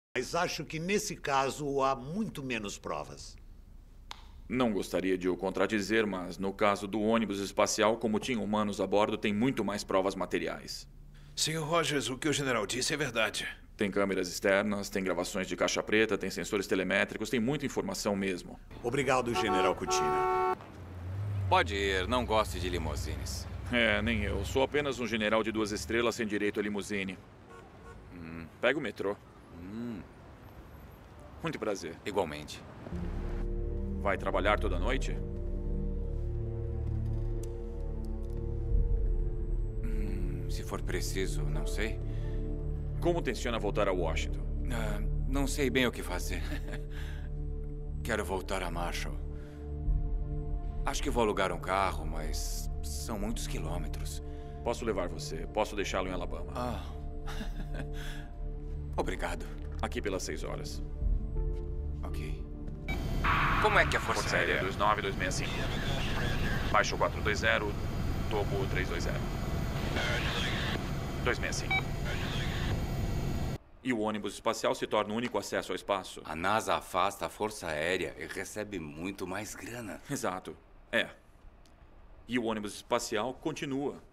Mas acho que nesse caso há muito menos provas. Não gostaria de o contradizer, mas no caso do ônibus espacial, como tinha humanos a bordo, tem muito mais provas materiais. Sr. Rogers, o que o general disse é verdade. Tem câmeras externas, tem gravações de caixa preta, tem sensores telemétricos, tem muita informação mesmo. Obrigado, General Kutina. Pode ir, não gosto de limusines. É, nem eu. Sou apenas um general de 2 estrelas sem direito a limusine. Pega o metrô. Muito prazer. Igualmente. Vai trabalhar toda noite? Se for preciso, não sei. Como tenciona voltar a Washington? Não sei bem o que fazer. Quero voltar a Marshall. Acho que vou alugar um carro, mas são muitos quilômetros. Posso levar você. Posso deixá-lo em Alabama. Obrigado. Aqui pelas 6 horas. Ok. Como é que a Força Força Aérea Aérea... 29265. Baixo 420, topo 320. 265. E o ônibus espacial se torna o único acesso ao espaço? A NASA afasta a Força Aérea e recebe muito mais grana. Exato. É. E o ônibus espacial continua.